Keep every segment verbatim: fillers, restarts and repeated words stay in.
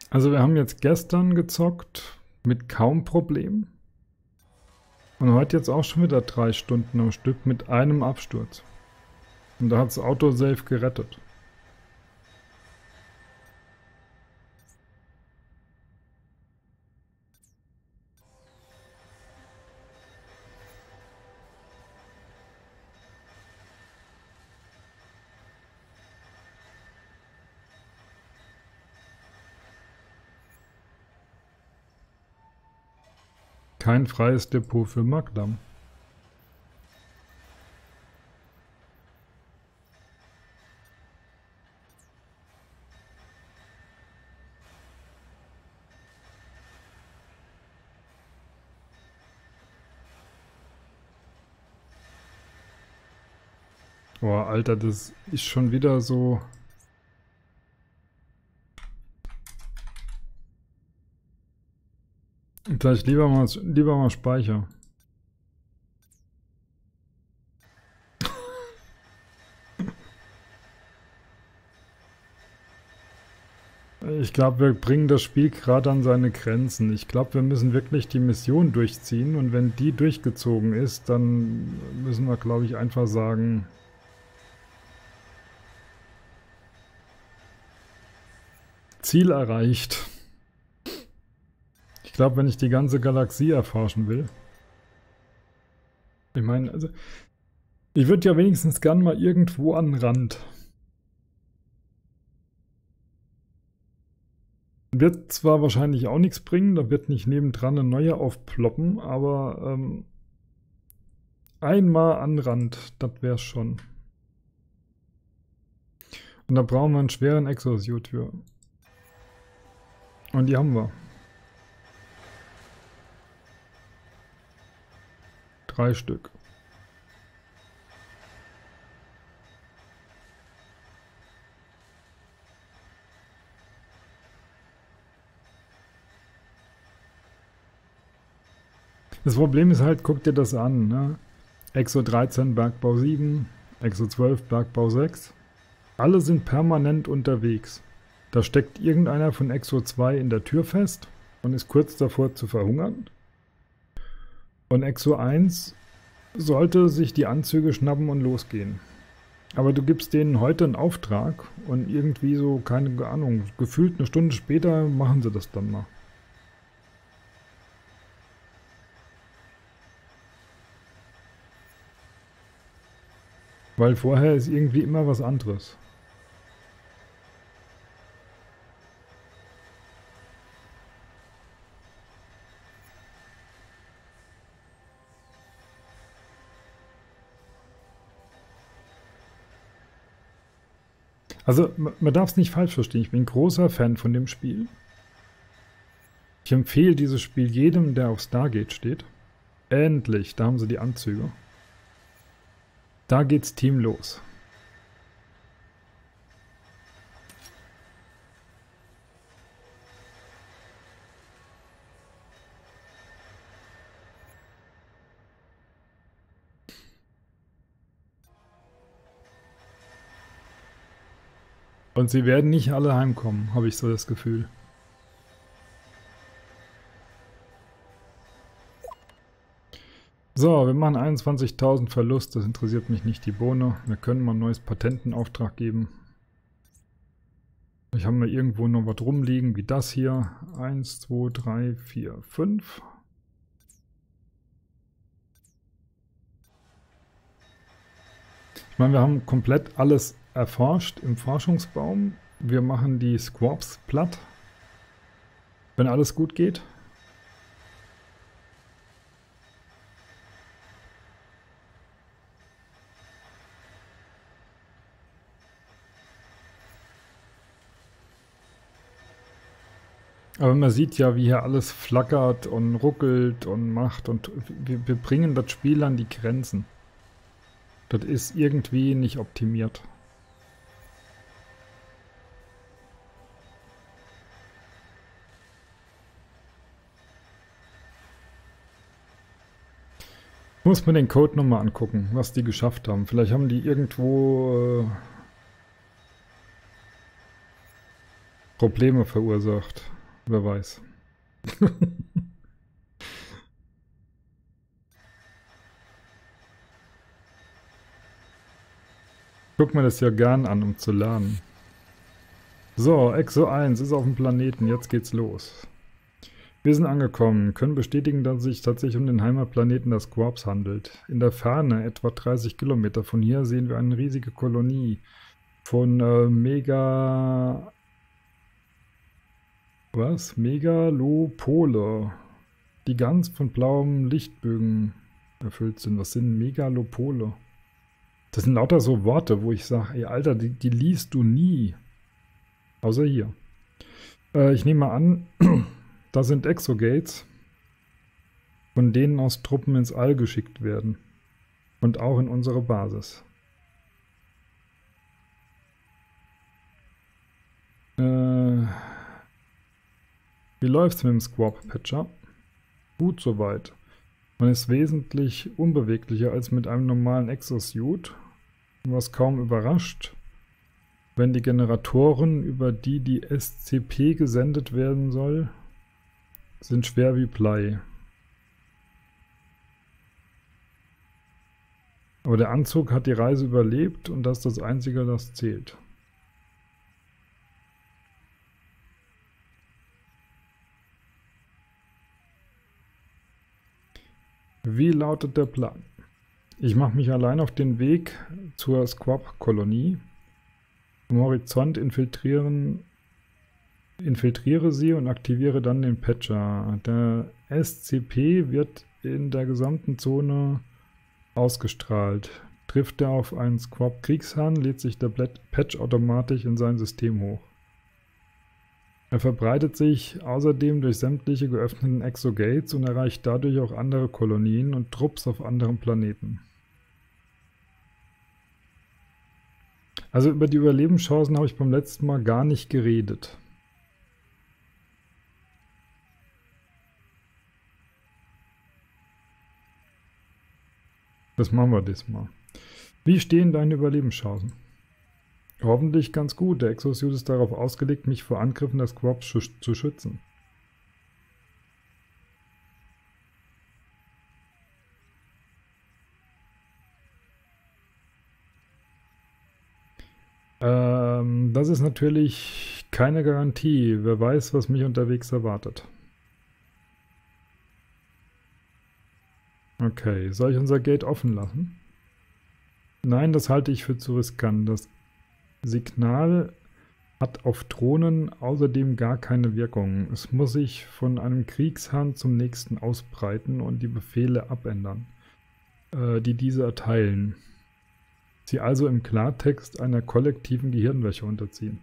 Also wir haben jetzt gestern gezockt mit kaum Problem. Und heute jetzt auch schon wieder drei Stunden am Stück mit einem Absturz. Und da hat das Autosave gerettet. Kein freies Depot für Magdam. Boah, Alter, das ist schon wieder so... Vielleicht lieber mal, lieber mal Speicher. Ich glaube, wir bringen das Spiel gerade an seine Grenzen. Ich glaube, wir müssen wirklich die Mission durchziehen und wenn die durchgezogen ist, dann müssen wir, glaube ich, einfach sagen... Ziel erreicht. Ich glaube, wenn ich die ganze Galaxie erforschen will. Ich meine, also... Ich würde ja wenigstens gern mal irgendwo an den Rand. Wird zwar wahrscheinlich auch nichts bringen, da wird nicht nebendran eine neue aufploppen, aber ähm, einmal an den Rand, das wär's schon. Und da brauchen wir einen schweren Exosuit für. Und die haben wir. Drei Stück. Das Problem ist halt, guck dir das an, ne? Exo dreizehn, Bergbau sieben, Exo zwölf, Bergbau sechs. Alle sind permanent unterwegs. Da steckt irgendeiner von Exo zwei in der Tür fest und ist kurz davor zu verhungern. Und Exo eins sollte sich die Anzüge schnappen und losgehen. Aber du gibst denen heute einen Auftrag und irgendwie so, keine Ahnung, gefühlt eine Stunde später machen sie das dann mal. Weil vorher ist irgendwie immer was anderes. Also, man darf es nicht falsch verstehen. Ich bin ein großer Fan von dem Spiel. Ich empfehle dieses Spiel jedem, der auf Stargate steht. Endlich, da haben sie die Anzüge. Da geht's Team los. Und sie werden nicht alle heimkommen, habe ich so das Gefühl. So, wir machen einundzwanzigtausend Verlust, das interessiert mich nicht, die Bohne. Wir können mal ein neues Patentenauftrag geben. Ich habe mir irgendwo noch was rumliegen, wie das hier. eins, zwei, drei, vier, fünf. Ich meine, wir haben komplett alles erforscht im Forschungsbaum. Wir machen die Squabs platt, wenn alles gut geht. Aber man sieht ja, wie hier alles flackert und ruckelt und macht und wir, wir bringen das Spiel an die Grenzen. Das ist irgendwie nicht optimiert. Ich muss mir den Code nochmal angucken, was die geschafft haben. Vielleicht haben die irgendwo äh, Probleme verursacht. Wer weiß. Guck mir das ja gern an, um zu lernen. So, Exo eins ist auf dem Planeten, jetzt geht's los. Wir sind angekommen, können bestätigen, dass es sich tatsächlich um den Heimatplaneten des Squarps handelt. In der Ferne, etwa dreißig Kilometer von hier, sehen wir eine riesige Kolonie von äh, Mega... Was? Megalopole, die ganz von blauem Lichtbögen erfüllt sind. Was sind Megalopole? Das sind lauter so Worte, wo ich sage, ey Alter, die, die liest du nie. Außer hier. Äh, ich nehme mal an, da sind Exogates, von denen aus Truppen ins All geschickt werden. Und auch in unsere Basis. Äh, wie läuft's mit dem Squarp-Patcher? Gut soweit. Man ist wesentlich unbeweglicher als mit einem normalen Exosuit, was kaum überrascht, wenn die Generatoren, über die die S C P gesendet werden soll, sind schwer wie Blei. Aber der Anzug hat die Reise überlebt und das ist das Einzige, das zählt. Wie lautet der Plan? Ich mache mich allein auf den Weg zur Squarp-Kolonie. Am Horizont infiltrieren, infiltriere sie und aktiviere dann den Patcher. Der S C P wird in der gesamten Zone ausgestrahlt. Trifft er auf einen Squarp-Kriegshahn, lädt sich der Patch automatisch in sein System hoch. Er verbreitet sich außerdem durch sämtliche geöffneten Exogates und erreicht dadurch auch andere Kolonien und Trupps auf anderen Planeten. Also über die Überlebenschancen habe ich beim letzten Mal gar nicht geredet. Das machen wir diesmal. Wie stehen deine Überlebenschancen? Hoffentlich ganz gut. Der Exosuit ist darauf ausgelegt, mich vor Angriffen des Squarps sch zu schützen. Ähm, das ist natürlich keine Garantie. Wer weiß, was mich unterwegs erwartet. Okay, soll ich unser Gate offen lassen? Nein, das halte ich für zu riskant. Das Signal hat auf Drohnen außerdem gar keine Wirkung. Es muss sich von einem Kriegshahn zum nächsten ausbreiten und die Befehle abändern, äh, die diese erteilen. Sie also im Klartext einer kollektiven Gehirnwäsche unterziehen.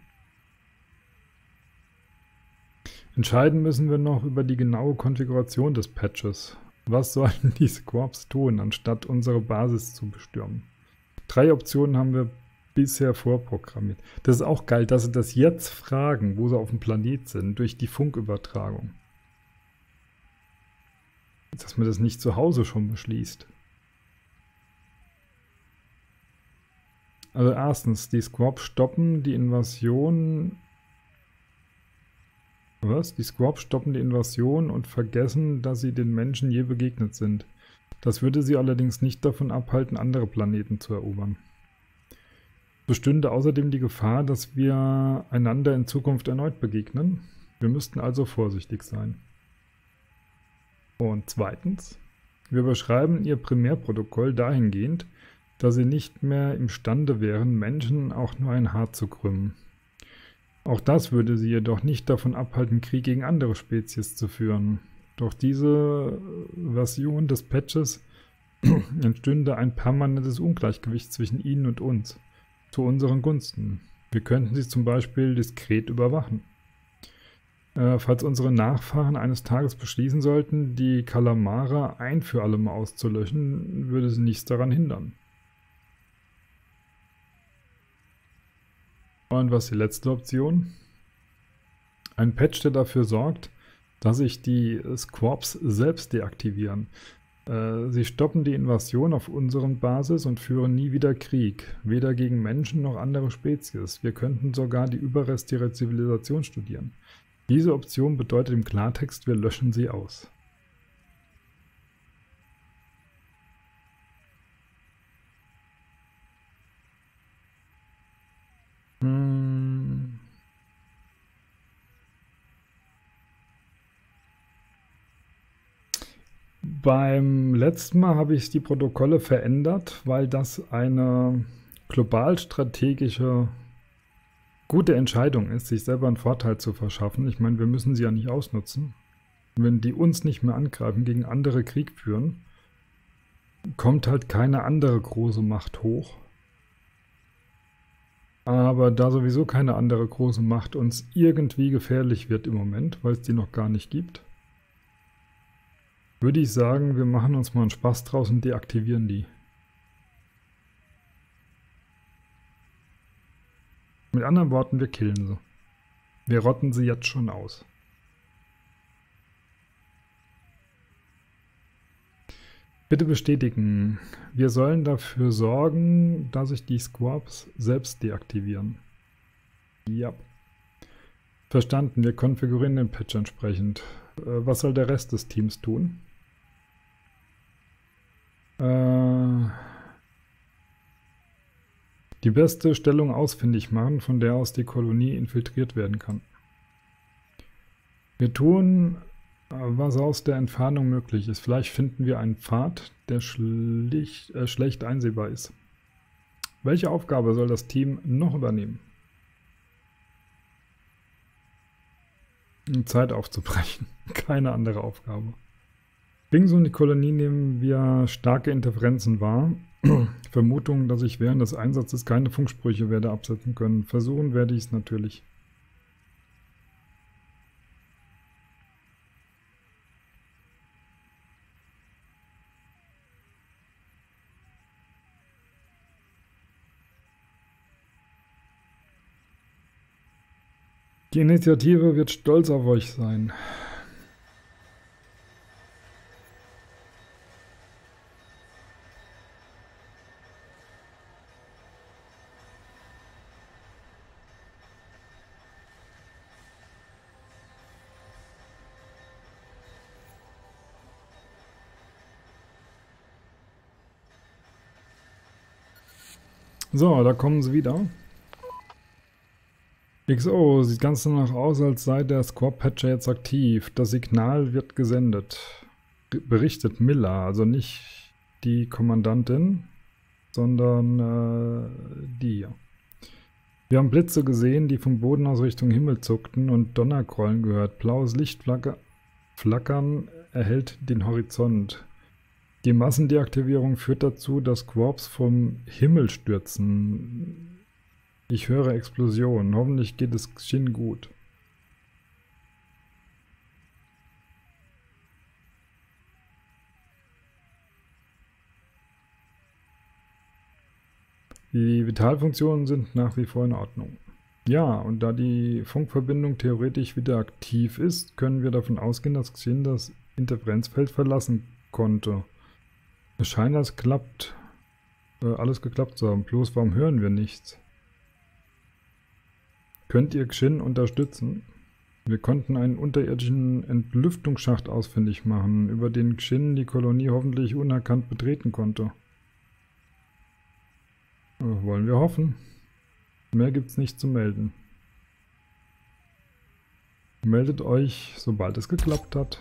Entscheiden müssen wir noch über die genaue Konfiguration des Patches. Was sollen die Squarps tun, anstatt unsere Basis zu bestürmen? Drei Optionen haben wir bisher vorprogrammiert. Das ist auch geil, dass sie das jetzt fragen, wo sie auf dem Planet sind, durch die Funkübertragung. Dass man das nicht zu Hause schon beschließt. Also erstens, die Squarps stoppen die Invasion. Was? Die Squarps stoppen die Invasion und vergessen, dass sie den Menschen je begegnet sind. Das würde sie allerdings nicht davon abhalten, andere Planeten zu erobern. Bestünde außerdem die Gefahr, dass wir einander in Zukunft erneut begegnen. Wir müssten also vorsichtig sein. Und zweitens, wir beschreiben ihr Primärprotokoll dahingehend, dass sie nicht mehr imstande wären, Menschen auch nur ein Haar zu krümmen. Auch das würde sie jedoch nicht davon abhalten, Krieg gegen andere Spezies zu führen. Doch diese Version des Patches entstünde ein permanentes Ungleichgewicht zwischen ihnen und uns. Zu unseren Gunsten. Wir könnten sie zum Beispiel diskret überwachen. Äh, falls unsere Nachfahren eines Tages beschließen sollten, die Kalamara ein für alle Mal auszulöschen, würde sie nichts daran hindern. Und was ist die letzte Option? Ein Patch, der dafür sorgt, dass sich die Squarps selbst deaktivieren. Sie stoppen die Invasion auf unseren Basis und führen nie wieder Krieg, weder gegen Menschen noch andere Spezies. Wir könnten sogar die Überreste ihrer Zivilisation studieren. Diese Option bedeutet im Klartext, wir löschen sie aus. Hm. Beim letzten Mal habe ich die Protokolle verändert, weil das eine global strategische gute Entscheidung ist, sich selber einen Vorteil zu verschaffen. Ich meine, wir müssen sie ja nicht ausnutzen. Wenn die uns nicht mehr angreifen, gegen andere Krieg führen, kommt halt keine andere große Macht hoch. Aber da sowieso keine andere große Macht uns irgendwie gefährlich wird im Moment, weil es die noch gar nicht gibt, würde ich sagen, wir machen uns mal einen Spaß draus und deaktivieren die. Mit anderen Worten, wir killen sie. Wir rotten sie jetzt schon aus. Bitte bestätigen. Wir sollen dafür sorgen, dass sich die Squabs selbst deaktivieren. Ja. Verstanden, wir konfigurieren den Patch entsprechend. Äh, was soll der Rest des Teams tun? Äh, die beste Stellung ausfindig machen, von der aus die Kolonie infiltriert werden kann. Wir tun, was aus der Entfernung möglich ist. Vielleicht finden wir einen Pfad, der schlicht, äh, schlecht einsehbar ist. Welche Aufgabe soll das Team noch übernehmen? Zeit aufzubrechen. Keine andere Aufgabe. Rings um die Kolonie nehmen wir starke Interferenzen wahr. Vermutung, dass ich während des Einsatzes keine Funksprüche werde absetzen können. Versuchen werde ich es natürlich. Die Initiative wird stolz auf euch sein. So, da kommen sie wieder. X O, sieht ganz danach aus, als sei der Squab-Patcher jetzt aktiv. Das Signal wird gesendet. Berichtet Miller, also nicht die Kommandantin, sondern äh, die hier. Wir haben Blitze gesehen, die vom Boden aus Richtung Himmel zuckten und Donnergrollen gehört. Blaues Licht flackern erhellt den Horizont. Die Massendeaktivierung führt dazu, dass Squabs vom Himmel stürzen. Ich höre Explosionen. Hoffentlich geht es Xin gut. Die Vitalfunktionen sind nach wie vor in Ordnung. Ja, und da die Funkverbindung theoretisch wieder aktiv ist, können wir davon ausgehen, dass Xin das Interferenzfeld verlassen konnte. Es scheint, als klappt, äh, alles geklappt zu haben. Bloß warum hören wir nichts? Könnt ihr Xin unterstützen? Wir konnten einen unterirdischen Entlüftungsschacht ausfindig machen, über den Xin die Kolonie hoffentlich unerkannt betreten konnte. Äh, wollen wir hoffen. Mehr gibt's nicht zu melden. Meldet euch, sobald es geklappt hat.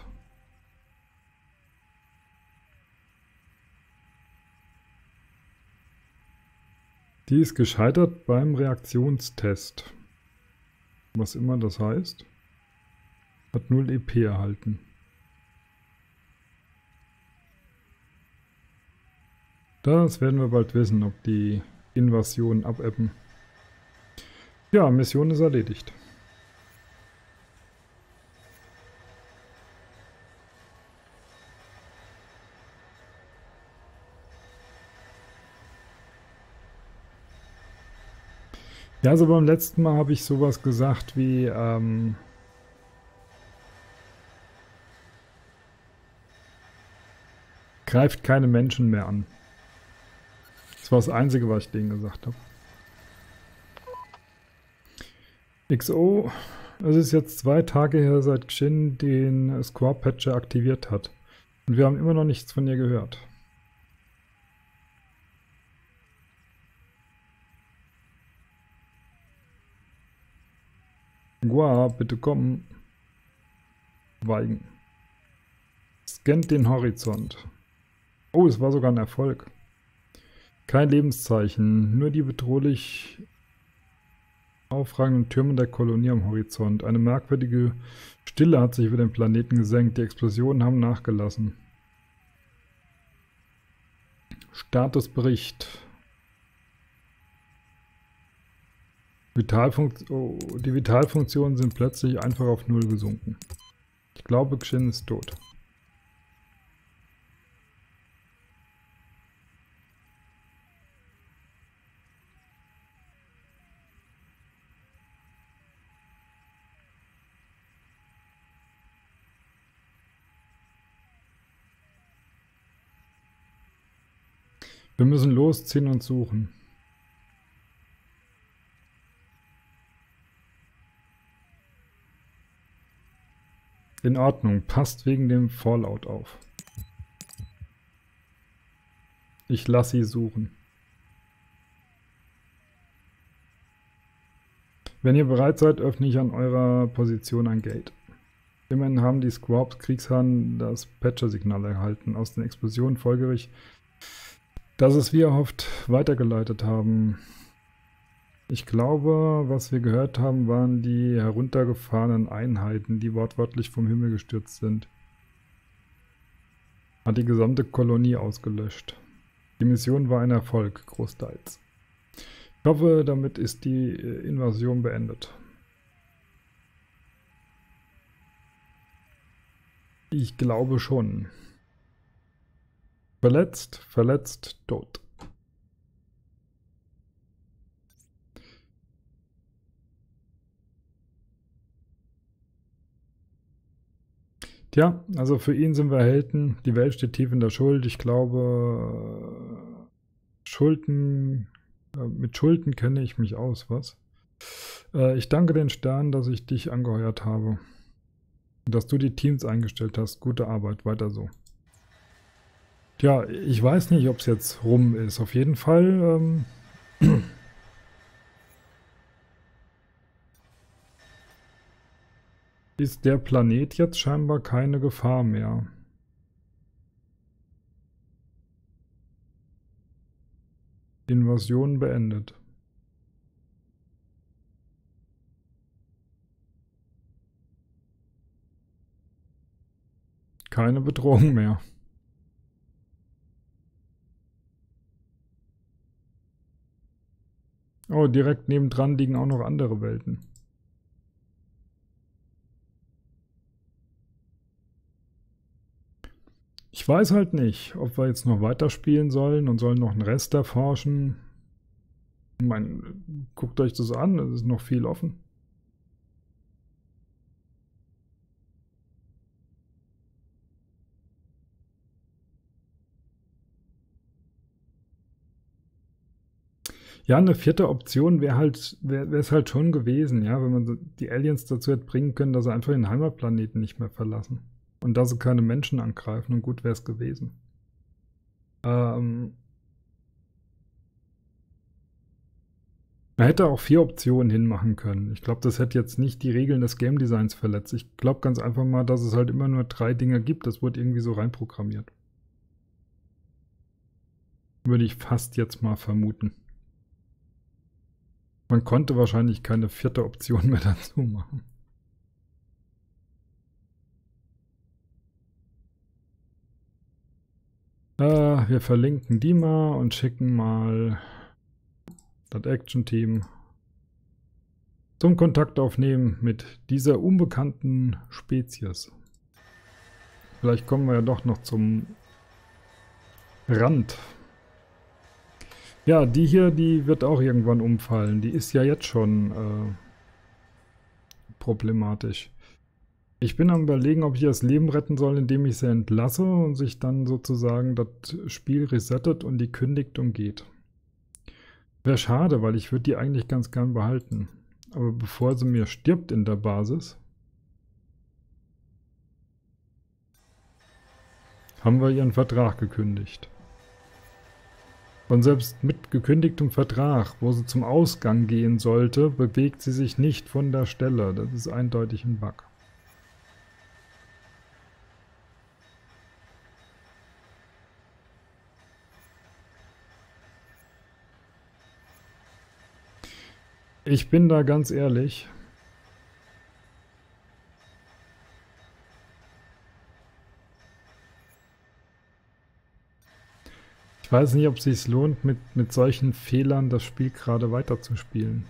Die ist gescheitert beim Reaktionstest. Was immer das heißt. Hat null E P erhalten. Das werden wir bald wissen, ob die Invasionen abebben. Ja, Mission ist erledigt. Ja, also beim letzten Mal habe ich sowas gesagt wie, ähm, greift keine Menschen mehr an. Das war das Einzige, was ich denen gesagt habe. X O, Es ist jetzt zwei Tage her, seit Xin den Squaw-Patcher aktiviert hat. Und wir haben immer noch nichts von ihr gehört. Gua, bitte komm. Weigen. Scannt den Horizont. Oh, es war sogar ein Erfolg. Kein Lebenszeichen, nur die bedrohlich aufragenden Türme der Kolonie am Horizont. Eine merkwürdige Stille hat sich über den Planeten gesenkt. Die Explosionen haben nachgelassen. Statusbericht. Vitalfunkt oh, die Vitalfunktionen sind plötzlich einfach auf Null gesunken. Ich glaube, Xin ist tot. Wir müssen losziehen und suchen. In Ordnung, passt wegen dem Fallout auf. Ich lasse sie suchen. Wenn ihr bereit seid, öffne ich an eurer Position ein Gate. Immerhin haben die Squabs Kriegshahn das Patcher-Signal erhalten. Aus den Explosionen folgere ich, dass es wie erhofft weitergeleitet haben. Ich glaube, was wir gehört haben, waren die heruntergefahrenen Einheiten, die wortwörtlich vom Himmel gestürzt sind. Hat die gesamte Kolonie ausgelöscht. Die Mission war ein Erfolg, großteils. Ich hoffe, damit ist die Invasion beendet. Ich glaube schon. Verletzt, verletzt, tot. Tja, also für ihn sind wir Helden. Die Welt steht tief in der Schuld. Ich glaube, Schulden, mit Schulden kenne ich mich aus, was? Ich danke den Sternen, dass ich dich angeheuert habe. Und dass du die Teams eingestellt hast. Gute Arbeit, weiter so. Tja, ich weiß nicht, ob es jetzt rum ist. Auf jeden Fall ähm, ist der Planet jetzt scheinbar keine Gefahr mehr. Invasion beendet. Keine Bedrohung mehr. Oh, direkt nebendran liegen auch noch andere Welten. Ich weiß halt nicht, ob wir jetzt noch weiterspielen sollen und sollen noch einen Rest erforschen. Ich meine, guckt euch das an, es ist noch viel offen. Ja, eine vierte Option wäre halt, wäre es halt schon gewesen, ja, wenn man die Aliens dazu hätte bringen können, dass sie einfach den Heimatplaneten nicht mehr verlassen. Und dass sie keine Menschen angreifen und gut wäre es gewesen. Ähm man hätte auch vier Optionen hinmachen können. Ich glaube, das hätte jetzt nicht die Regeln des Game Designs verletzt. Ich glaube ganz einfach mal, dass es halt immer nur drei Dinge gibt. Das wurde irgendwie so reinprogrammiert. Würde ich fast jetzt mal vermuten. Man konnte wahrscheinlich keine vierte Option mehr dazu machen. Äh, wir verlinken die mal und schicken mal das Action-Team zum Kontakt aufnehmen mit dieser unbekannten Spezies. Vielleicht kommen wir ja doch noch zum Rand. Ja, die hier, die wird auch irgendwann umfallen. Die ist ja jetzt schon äh, problematisch. Ich bin am Überlegen, ob ich das Leben retten soll, indem ich sie entlasse und sich dann sozusagen das Spiel resettet und die kündigt und geht. Wäre schade, weil ich würde die eigentlich ganz gern behalten. Aber bevor sie mir stirbt in der Basis, haben wir ihren Vertrag gekündigt. Und selbst mit gekündigtem Vertrag, wo sie zum Ausgang gehen sollte, bewegt sie sich nicht von der Stelle. Das ist eindeutig ein Bug. Ich bin da ganz ehrlich. Ich weiß nicht, ob es sich lohnt, mit, mit solchen Fehlern das Spiel gerade weiterzuspielen.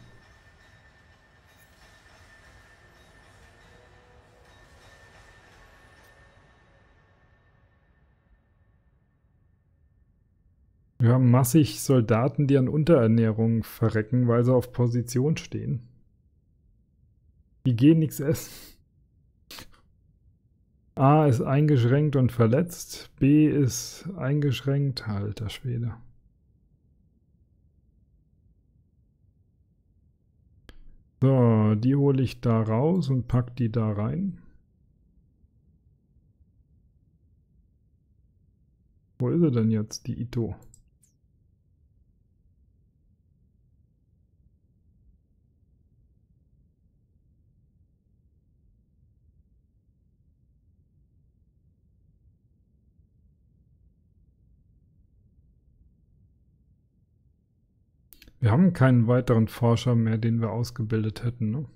Wir haben massig Soldaten, die an Unterernährung verrecken, weil sie auf Position stehen. Die gehen nichts essen. A ist eingeschränkt und verletzt. B ist eingeschränkt. Alter Schwede. So, die hole ich da raus und pack die da rein. Wo ist sie denn jetzt, die Ito? Wir haben keinen weiteren Forscher mehr, den wir ausgebildet hätten, ne?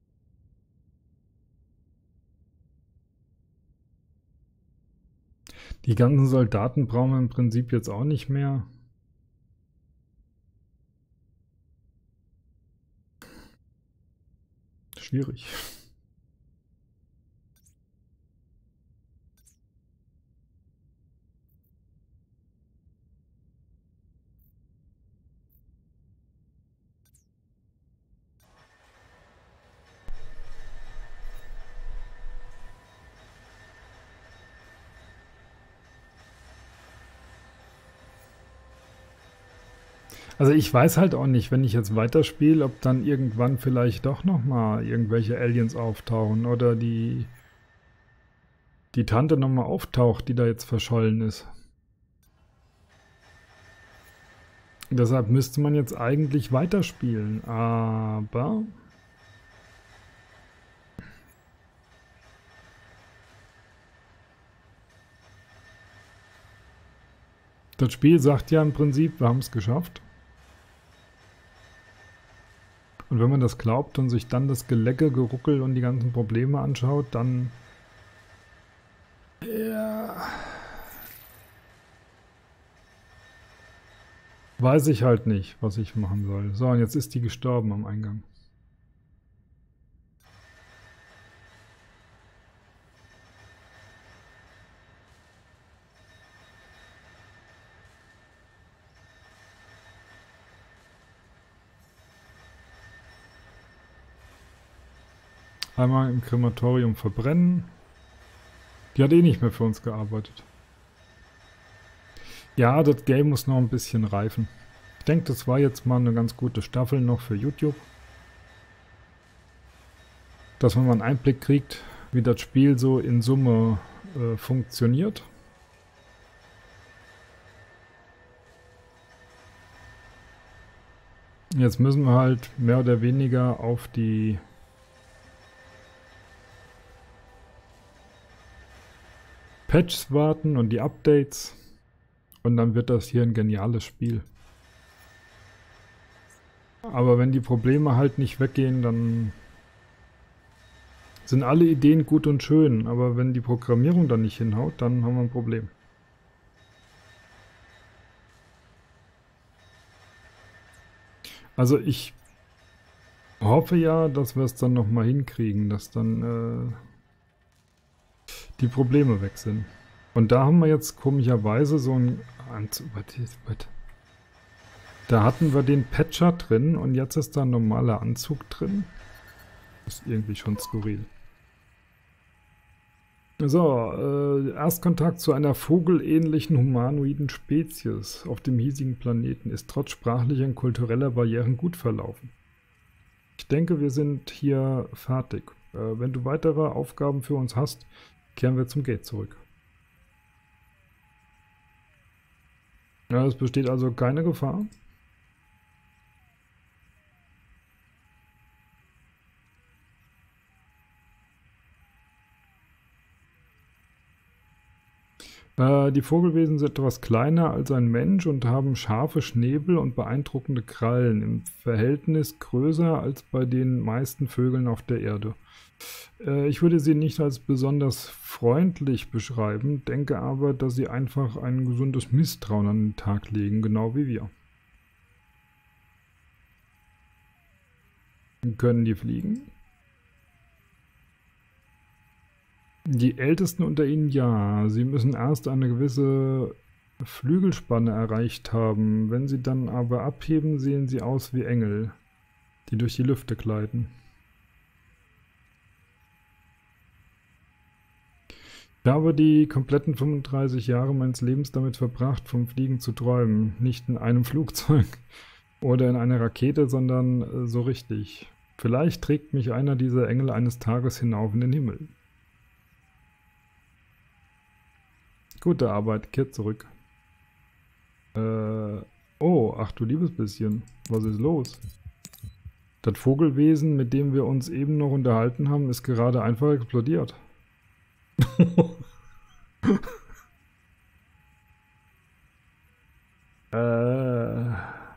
Die ganzen Soldaten brauchen wir im Prinzip jetzt auch nicht mehr. Schwierig. Also ich weiß halt auch nicht, wenn ich jetzt weiterspiele, ob dann irgendwann vielleicht doch nochmal irgendwelche Aliens auftauchen oder die, die Tante nochmal auftaucht, die da jetzt verschollen ist. Deshalb müsste man jetzt eigentlich weiterspielen, aber... Das Spiel sagt ja im Prinzip, wir haben es geschafft. Und wenn man das glaubt und sich dann das Gelecke, Geruckel und die ganzen Probleme anschaut, dann... Ja... Weiß ich halt nicht, was ich machen soll. So, und jetzt ist die gestorben am Eingang. Einmal im Krematorium verbrennen. Die hat eh nicht mehr für uns gearbeitet. Ja, das Game muss noch ein bisschen reifen. Ich denke, das war jetzt mal eine ganz gute Staffel noch für YouTube. Dass man mal einen Einblick kriegt, wie das Spiel so in Summe äh, funktioniert. Jetzt müssen wir halt mehr oder weniger auf die Patches warten und die Updates. Und dann wird das hier ein geniales Spiel. Aber wenn die Probleme halt nicht weggehen, dann sind alle Ideen gut und schön. Aber wenn die Programmierung dann nicht hinhaut, dann haben wir ein Problem. Also ich hoffe ja, dass wir es dann nochmal hinkriegen, dass dann äh, die Probleme weg sind. Und da haben wir jetzt komischerweise so ein... Da hatten wir den Patcher drin und jetzt ist da ein normaler Anzug drin. Ist irgendwie schon skurril. So, äh, Erstkontakt zu einer vogelähnlichen humanoiden Spezies auf dem hiesigen Planeten ist trotz sprachlicher und kultureller Barrieren gut verlaufen. Ich denke, wir sind hier fertig. Äh, wenn du weitere Aufgaben für uns hast, kehren wir zum Gate zurück. Ja, es besteht also keine Gefahr. Äh, die Vogelwesen sind etwas kleiner als ein Mensch und haben scharfe Schnäbel und beeindruckende Krallen, im Verhältnis größer als bei den meisten Vögeln auf der Erde. Äh, ich würde sie nicht als besonders freundlich beschreiben, denke aber, dass sie einfach ein gesundes Misstrauen an den Tag legen, genau wie wir. Können die fliegen? Die Ältesten unter ihnen ja. Sie müssen erst eine gewisse Flügelspanne erreicht haben. Wenn sie dann aber abheben, sehen sie aus wie Engel, die durch die Lüfte gleiten. Ich habe die kompletten fünfunddreißig Jahre meines Lebens damit verbracht, vom Fliegen zu träumen. Nicht in einem Flugzeug oder in einer Rakete, sondern so richtig. Vielleicht trägt mich einer dieser Engel eines Tages hinauf in den Himmel. Gute Arbeit, kehrt zurück. Äh, oh, ach du liebes bisschen. Was ist los? Das Vogelwesen, mit dem wir uns eben noch unterhalten haben, ist gerade einfach explodiert. äh...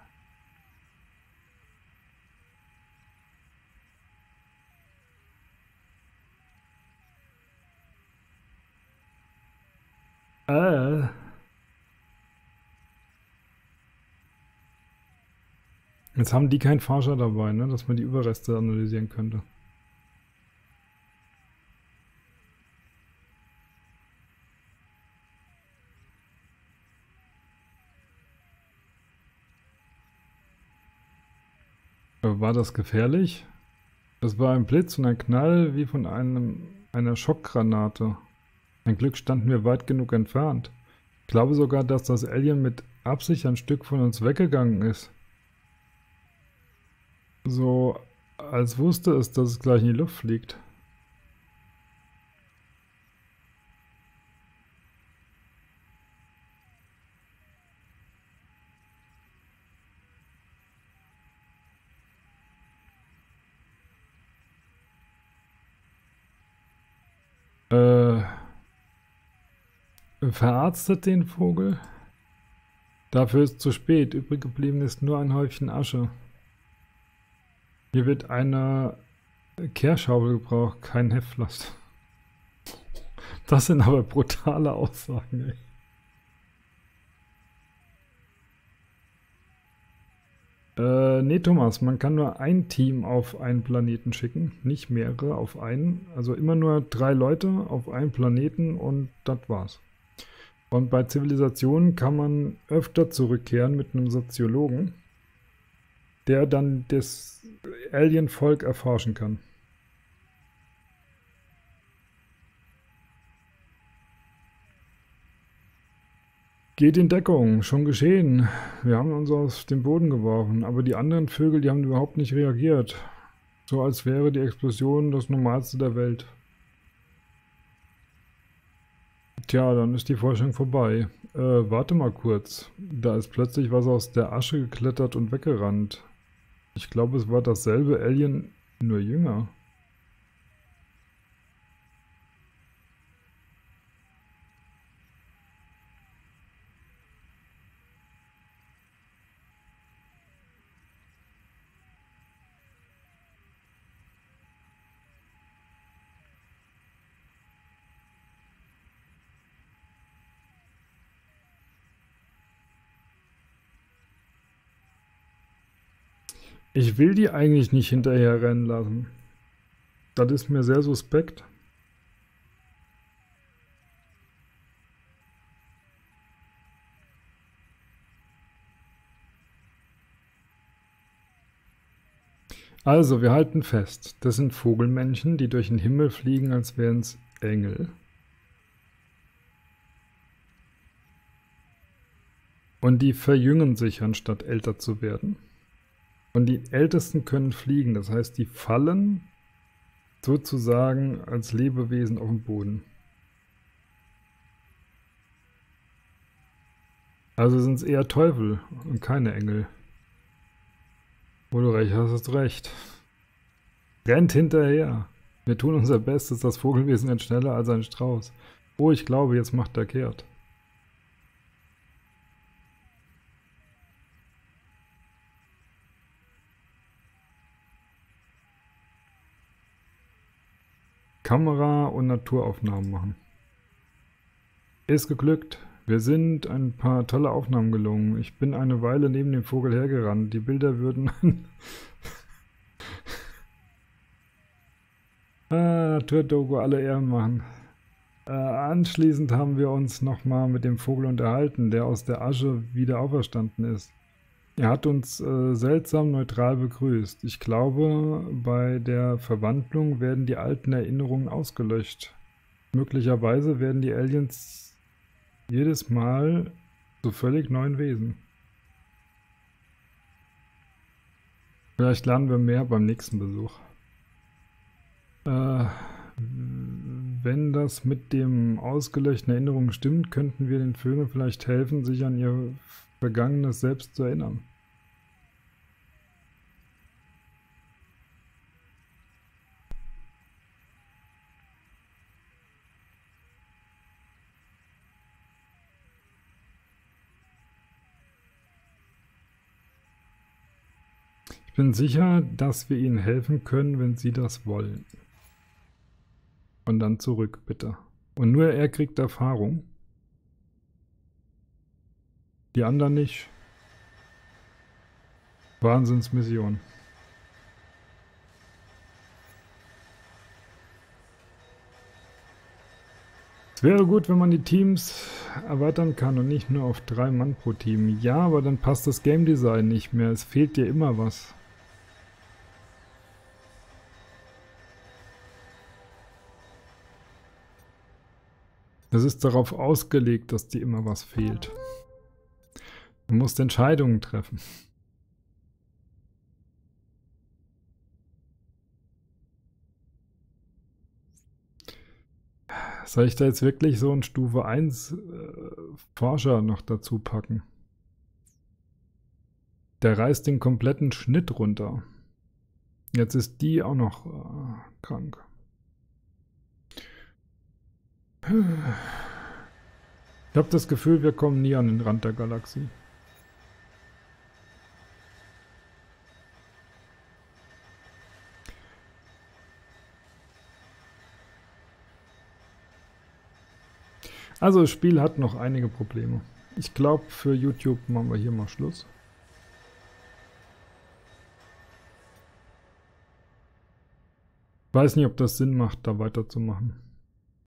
Äh... Jetzt haben die keinen Forscher dabei, ne, dass man die Überreste analysieren könnte. War das gefährlich? Das war ein Blitz und ein Knall wie von einem, einer Schockgranate. Ein Glück standen wir weit genug entfernt. Ich glaube sogar, dass das Alien mit Absicht ein Stück von uns weggegangen ist. So, als wusste es, dass es gleich in die Luft fliegt. Äh, verarztet den Vogel? Dafür ist zu spät. Übrig geblieben ist nur ein Häufchen Asche. Hier wird eine Kehrschaufel gebraucht, kein Heftpflaster. Das sind aber brutale Aussagen, ey. Äh, nee, Thomas, man kann nur ein Team auf einen Planeten schicken, nicht mehrere auf einen. Also immer nur drei Leute auf einen Planeten und das war's. Und bei Zivilisationen kann man öfter zurückkehren mit einem Soziologen, der dann das Alien-Volk erforschen kann. Geht in Deckung, schon geschehen. Wir haben uns aus dem Boden geworfen, aber die anderen Vögel, die haben überhaupt nicht reagiert. So als wäre die Explosion das Normalste der Welt. Tja, dann ist die Forschung vorbei. Äh, warte mal kurz. Da ist plötzlich was aus der Asche geklettert und weggerannt. Ich glaube, es war dasselbe Alien, nur jünger. Ich will die eigentlich nicht hinterher rennen lassen. Das ist mir sehr suspekt. Also, wir halten fest. Das sind Vogelmännchen, die durch den Himmel fliegen, als wären es Engel. Und die verjüngen sich, anstatt älter zu werden. Und die Ältesten können fliegen, das heißt, die fallen sozusagen als Lebewesen auf den Boden. Also sind es eher Teufel und keine Engel. Wo du recht hast, hast recht. Rennt hinterher. Wir tun unser Bestes, das Vogelwesen rennt schneller als ein Strauß. Oh, ich glaube, jetzt macht er kehrt. Kamera und Naturaufnahmen machen. Ist geglückt. Wir sind ein paar tolle Aufnahmen gelungen. Ich bin eine Weile neben dem Vogel hergerannt. Die Bilder würden... ah, Naturdoku alle Ehren machen. Äh, anschließend haben wir uns nochmal mit dem Vogel unterhalten, der aus der Asche wieder auferstanden ist. Er hat uns äh, seltsam neutral begrüßt. Ich glaube, bei der Verwandlung werden die alten Erinnerungen ausgelöscht. Möglicherweise werden die Aliens jedes Mal zu völlig neuen Wesen. Vielleicht lernen wir mehr beim nächsten Besuch. Äh, wenn das mit dem ausgelöschten Erinnerungen stimmt, könnten wir den Vögeln vielleicht helfen, sich an ihr Vergangenes selbst zu erinnern. Ich bin sicher, dass wir ihnen helfen können, wenn sie das wollen. Und dann zurück, bitte. Und nur er kriegt Erfahrung. Die anderen nicht. Wahnsinnsmission. Es wäre gut, wenn man die Teams erweitern kann und nicht nur auf drei Mann pro Team. Ja, aber dann passt das Game Design nicht mehr. Es fehlt dir immer was. Es ist darauf ausgelegt, dass dir immer was fehlt. Du musst Entscheidungen treffen. Soll ich da jetzt wirklich so einen Stufe eins äh, Forscher noch dazu packen? Der reißt den kompletten Schnitt runter. Jetzt ist die auch noch äh, krank. Ich habe das Gefühl, wir kommen nie an den Rand der Galaxie. Also das Spiel hat noch einige Probleme. Ich glaube, für YouTube machen wir hier mal Schluss. Weiß nicht, ob das Sinn macht, da weiterzumachen.